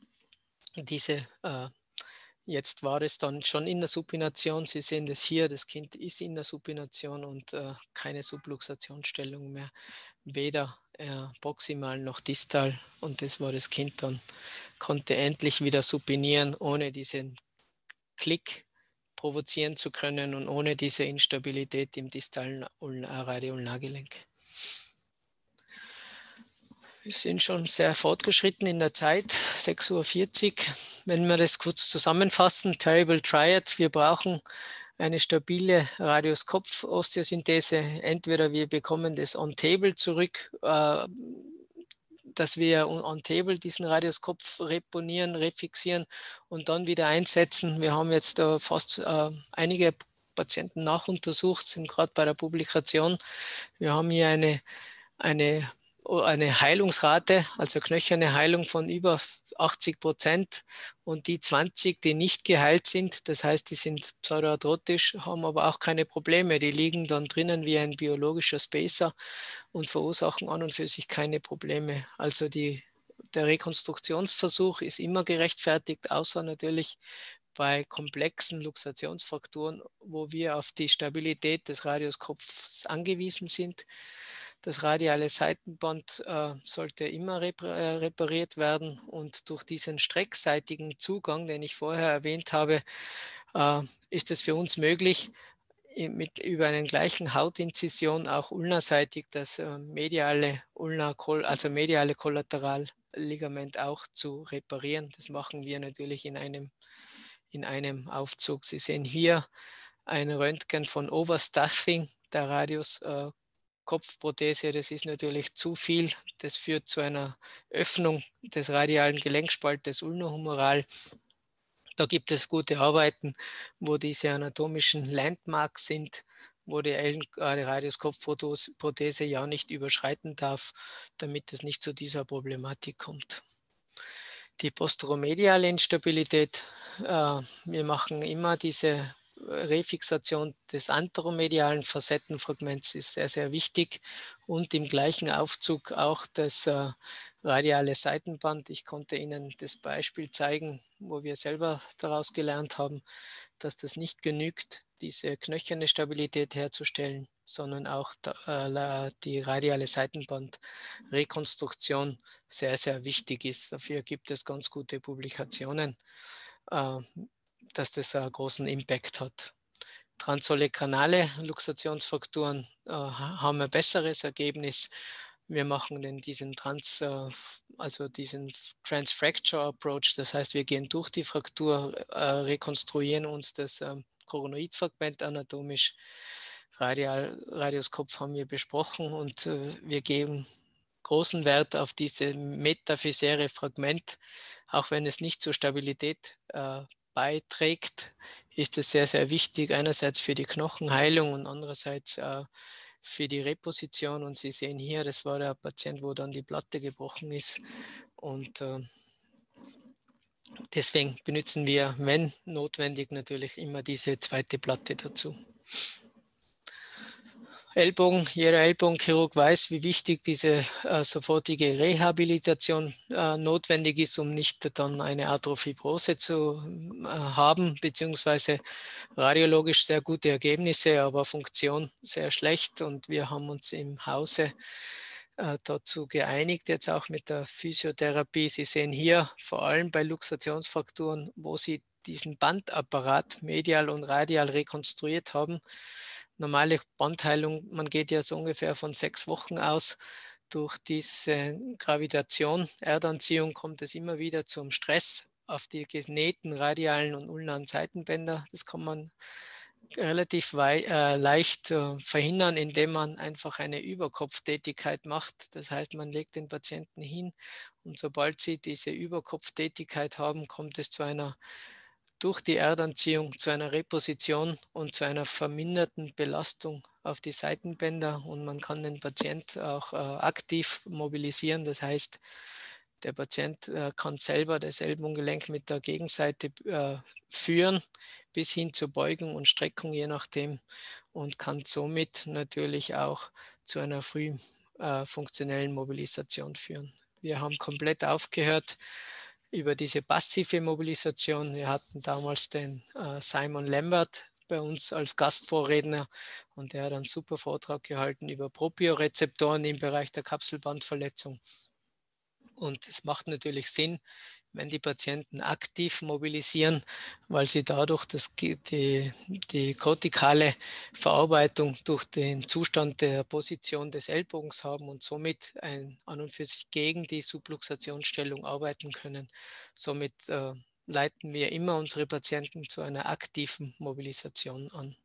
jetzt war es dann schon in der Supination. Sie sehen das hier, das Kind ist in der Supination und keine Subluxationsstellung mehr, weder proximal noch distal. Und das war das Kind dann, konnte endlich wieder supinieren, ohne diesen Klick provozieren zu können und ohne diese Instabilität im distalen Radioulnargelenk. Wir sind schon sehr fortgeschritten in der Zeit, 6:40 Uhr. Wenn wir das kurz zusammenfassen, Terrible Triad, wir brauchen eine stabile Radiuskopf-Osteosynthese. Entweder wir bekommen das on-table zurück, dass wir on-table diesen Radiuskopf reponieren, refixieren und dann wieder einsetzen. Wir haben jetzt fast einige Patienten nachuntersucht, sind gerade bei der Publikation. Wir haben hier eine eine Heilungsrate, also knöcherne Heilung von über 80% und die 20, die nicht geheilt sind, das heißt, die sind pseudoarthrotisch, haben aber auch keine Probleme. Die liegen dann drinnen wie ein biologischer Spacer und verursachen an und für sich keine Probleme. Also der Rekonstruktionsversuch ist immer gerechtfertigt, außer natürlich bei komplexen Luxationsfrakturen, wo wir auf die Stabilität des Radiuskopfs angewiesen sind. Das radiale Seitenband sollte immer repariert werden und durch diesen streckseitigen Zugang, den ich vorher erwähnt habe, ist es für uns möglich, über einen gleichen Hautinzision auch ulnaseitig das mediale Kollateralligament auch zu reparieren. Das machen wir natürlich in einem Aufzug. Sie sehen hier ein Röntgen von Overstuffing der Radiuskopfprothese. Das ist natürlich zu viel. Das führt zu einer Öffnung des radialen Gelenkspaltes ulnohumeral. Da gibt es gute Arbeiten, wo diese anatomischen Landmarks sind, wo die Radiuskopfprothese ja nicht überschreiten darf, damit es nicht zu dieser Problematik kommt. Die posteromediale Instabilität, wir machen immer diese Refixation des anteromedialen Facettenfragments, ist sehr, sehr wichtig und im gleichen Aufzug auch das radiale Seitenband. Ich konnte Ihnen das Beispiel zeigen, wo wir selber daraus gelernt haben, dass das nicht genügt, diese knöcherne Stabilität herzustellen, sondern auch die radiale Seitenbandrekonstruktion sehr, sehr wichtig ist. Dafür gibt es ganz gute Publikationen, dass das einen großen Impact hat. Transolecranale Luxationsfrakturen haben ein besseres Ergebnis. Wir machen diesen Transfracture Approach, das heißt, wir gehen durch die Fraktur, rekonstruieren uns das Coronoidfragment anatomisch. Radiuskopf haben wir besprochen und wir geben großen Wert auf diese metaphysere Fragment, auch wenn es nicht zur Stabilität beiträgt, ist es sehr, sehr wichtig, einerseits für die Knochenheilung und andererseits für die Reposition. Und Sie sehen hier, das war der Patient, wo dann die Platte gebrochen ist. Und deswegen benutzen wir, wenn notwendig, natürlich immer diese zweite Platte dazu. Ellbogen, jeder Ellbogenchirurg weiß, wie wichtig diese sofortige Rehabilitation notwendig ist, um nicht dann eine Arthrofibrose zu haben, beziehungsweise radiologisch sehr gute Ergebnisse, aber Funktion sehr schlecht. Und wir haben uns im Hause dazu geeinigt, jetzt auch mit der Physiotherapie. Sie sehen hier vor allem bei Luxationsfrakturen, wo Sie diesen Bandapparat medial und radial rekonstruiert haben. Normale Bandheilung, man geht ja so ungefähr von 6 Wochen aus. Durch diese Gravitation, Erdanziehung, kommt es immer wieder zum Stress auf die genähten radialen und ulnaren Seitenbänder. Das kann man relativ leicht verhindern, indem man einfach eine Überkopftätigkeit macht. Das heißt, man legt den Patienten hin und sobald sie diese Überkopftätigkeit haben, kommt es zu einer durch die Erdanziehung zu einer Reposition und zu einer verminderten Belastung auf die Seitenbänder und man kann den Patient auch aktiv mobilisieren. Das heißt, der Patient kann selber das Ellbogengelenk mit der Gegenseite führen bis hin zur Beugung und Streckung, je nachdem, und kann somit natürlich auch zu einer frühen funktionellen Mobilisation führen. Wir haben komplett aufgehört über diese passive Mobilisation. Wir hatten damals den Simon Lambert bei uns als Gastvorredner und der hat einen super Vortrag gehalten über Propriorezeptoren im Bereich der Kapselbandverletzung. Und es macht natürlich Sinn, wenn die Patienten aktiv mobilisieren, weil sie dadurch die kortikale Verarbeitung durch den Zustand der Position des Ellbogens haben und somit an und für sich gegen die Subluxationsstellung arbeiten können. Somit leiten wir immer unsere Patienten zu einer aktiven Mobilisation an.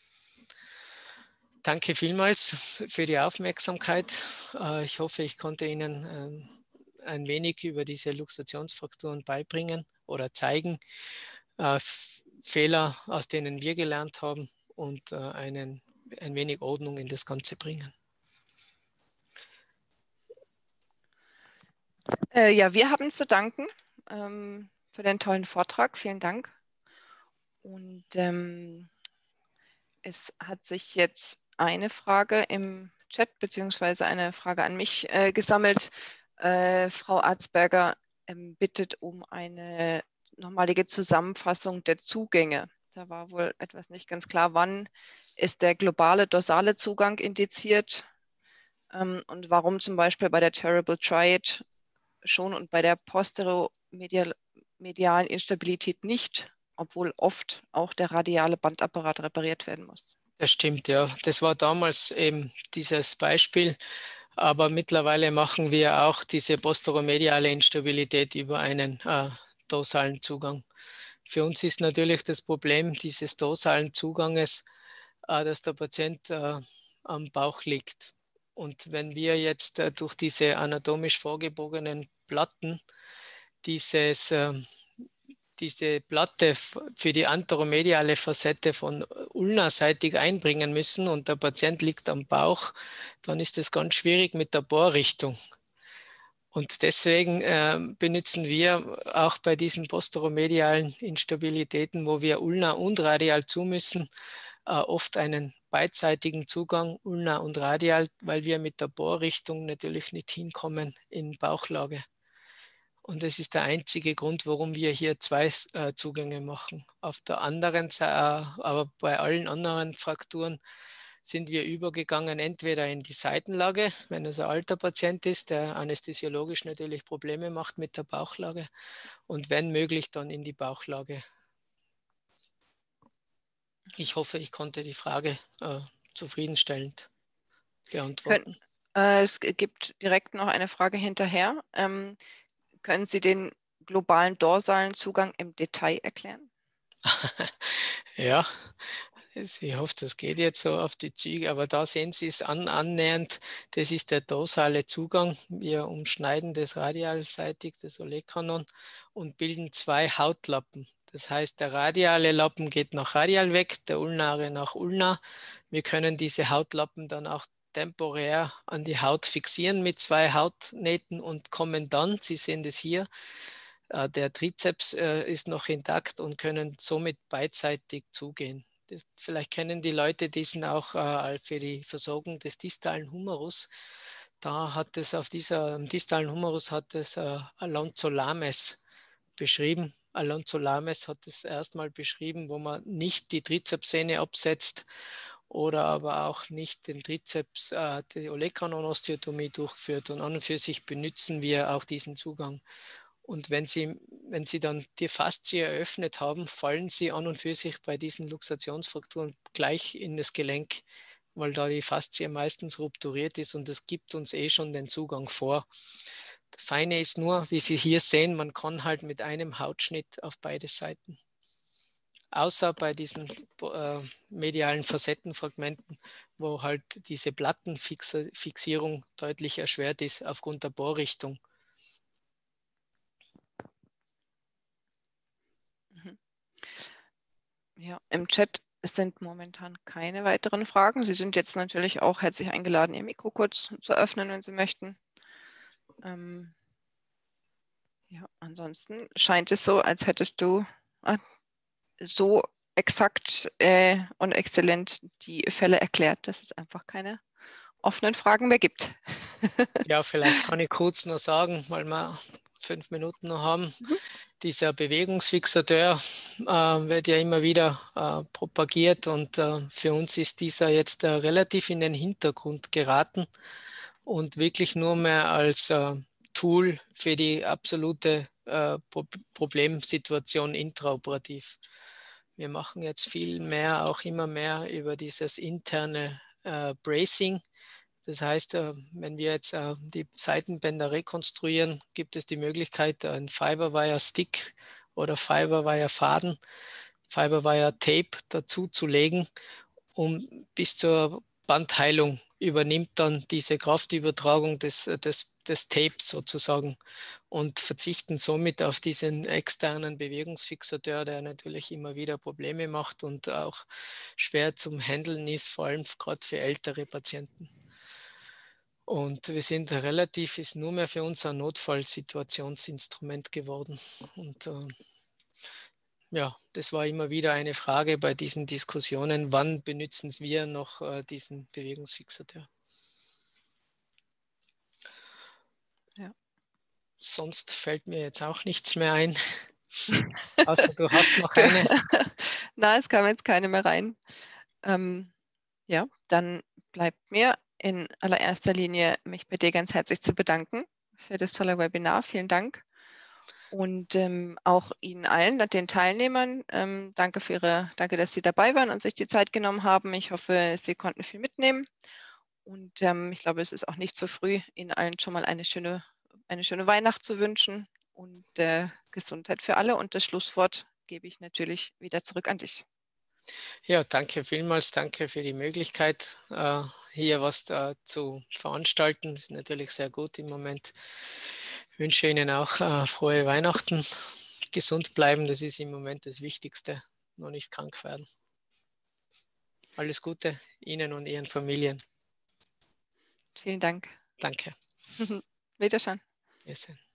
Danke vielmals für die Aufmerksamkeit. Ich hoffe, ich konnte Ihnen ein wenig über diese Luxationsfrakturen beibringen oder zeigen, Fehler, aus denen wir gelernt haben und ein wenig Ordnung in das Ganze bringen. Ja, wir haben zu danken für den tollen Vortrag. Vielen Dank. Und es hat sich jetzt eine Frage im Chat beziehungsweise eine Frage an mich gesammelt. Frau Arzberger bittet um eine nochmalige Zusammenfassung der Zugänge. Da war wohl etwas nicht ganz klar, wann ist der globale dorsale Zugang indiziert und warum zum Beispiel bei der Terrible Triad schon und bei der posteromedialen Instabilität nicht, obwohl oft auch der radiale Bandapparat repariert werden muss. Das stimmt, ja. Das war damals eben dieses Beispiel, aber mittlerweile machen wir auch diese posteromediale Instabilität über einen dorsalen Zugang. Für uns ist natürlich das Problem dieses dorsalen Zuganges, dass der Patient am Bauch liegt. Und wenn wir jetzt durch diese anatomisch vorgebogenen Platten diese Platte für die anteromediale Facette von ulnaseitig einbringen müssen und der Patient liegt am Bauch, dann ist es ganz schwierig mit der Bohrrichtung. Und deswegen benutzen wir auch bei diesen posteromedialen Instabilitäten, wo wir ulna und radial zu müssen, oft einen beidseitigen Zugang, ulna und radial, weil wir mit der Bohrrichtung natürlich nicht hinkommen in Bauchlage. Und das ist der einzige Grund, warum wir hier zwei Zugänge machen. Auf der anderen Seite, aber bei allen anderen Frakturen sind wir übergegangen, entweder in die Seitenlage, wenn es ein alter Patient ist, der anästhesiologisch natürlich Probleme macht mit der Bauchlage, und wenn möglich, dann in die Bauchlage. Ich hoffe, ich konnte die Frage zufriedenstellend beantworten. Es gibt direkt noch eine Frage hinterher. Können Sie den globalen dorsalen Zugang im Detail erklären? Ja, ich hoffe, das geht jetzt so auf die Züge, aber da sehen Sie es annähernd. Das ist der dorsale Zugang. Wir umschneiden das radialseitig, das Olecranon, und bilden zwei Hautlappen. Das heißt, der radiale Lappen geht nach radial weg, der ulnare nach ulnar. Wir können diese Hautlappen dann auch temporär an die Haut fixieren mit zwei Hautnähten und kommen dann, Sie sehen das hier, der Trizeps ist noch intakt und können somit beidseitig zugehen. Vielleicht kennen die Leute diesen auch für die Versorgung des distalen Humerus. Da hat es auf diesem distalen Humerus hat es Alonso Lames beschrieben. Alonso Lames hat es erstmal beschrieben, wo man nicht die Trizepssehne absetzt oder aber auch nicht den Trizeps, die Olecranon-Osteotomie durchführt. Und an und für sich benutzen wir auch diesen Zugang. Und wenn Sie dann die Faszie eröffnet haben, fallen Sie an und für sich bei diesen Luxationsfrakturen gleich in das Gelenk, weil da die Faszie meistens rupturiert ist und das gibt uns schon den Zugang vor. Das Feine ist nur, wie Sie hier sehen, man kann halt mit einem Hautschnitt auf beide Seiten. Außer bei diesen medialen Facettenfragmenten, wo halt diese Plattenfixierung deutlich erschwert ist aufgrund der Bohrrichtung. Ja, im Chat sind momentan keine weiteren Fragen. Sie sind jetzt natürlich auch herzlich eingeladen, Ihr Mikro kurz zu öffnen, wenn Sie möchten. Ja, ansonsten scheint es so, als hättest du so exakt und exzellent die Fälle erklärt, dass es einfach keine offenen Fragen mehr gibt. Ja, vielleicht kann ich kurz noch sagen, weil wir 5 Minuten noch haben. Mhm. Dieser Bewegungsfixateur wird ja immer wieder propagiert und für uns ist dieser jetzt relativ in den Hintergrund geraten und wirklich nur mehr als Tool für die absolute Problemsituation intraoperativ. Wir machen jetzt viel mehr, auch immer mehr über dieses interne Bracing. Das heißt, wenn wir jetzt die Seitenbänder rekonstruieren, gibt es die Möglichkeit, einen Fiberwire-Stick oder Fiberwire-Faden, Fiberwire-Tape dazu zu legen, um bis zur Bandheilung übernimmt dann diese Kraftübertragung des Tapes sozusagen und verzichten somit auf diesen externen Bewegungsfixateur, der natürlich immer wieder Probleme macht und auch schwer zum Handeln ist, vor allem gerade für ältere Patienten. Und wir sind ist nur mehr für uns ein Notfallsituationsinstrument geworden. Und ja, das war immer wieder eine Frage bei diesen Diskussionen, wann benutzen wir noch diesen Bewegungsfixateur. Ja. Sonst fällt mir jetzt auch nichts mehr ein. Außer du hast noch eine. Nein, es kam jetzt keine mehr rein. Ja, dann bleibt mir in allererster Linie, mich bei dir ganz herzlich zu bedanken für das tolle Webinar. Vielen Dank. Und auch Ihnen allen, den Teilnehmern, danke, dass Sie dabei waren und sich die Zeit genommen haben. Ich hoffe, Sie konnten viel mitnehmen. Und ich glaube, es ist auch nicht zu früh, Ihnen allen schon mal eine schöne Weihnacht zu wünschen und Gesundheit für alle. Und das Schlusswort gebe ich natürlich wieder zurück an dich. Ja, danke vielmals. Danke für die Möglichkeit, hier was zu veranstalten. Das ist natürlich sehr gut im Moment. Ich wünsche Ihnen auch frohe Weihnachten. Gesund bleiben, das ist im Moment das Wichtigste. Nur nicht krank werden. Alles Gute Ihnen und Ihren Familien. Vielen Dank. Danke. Wiederschauen. Wiedersehen.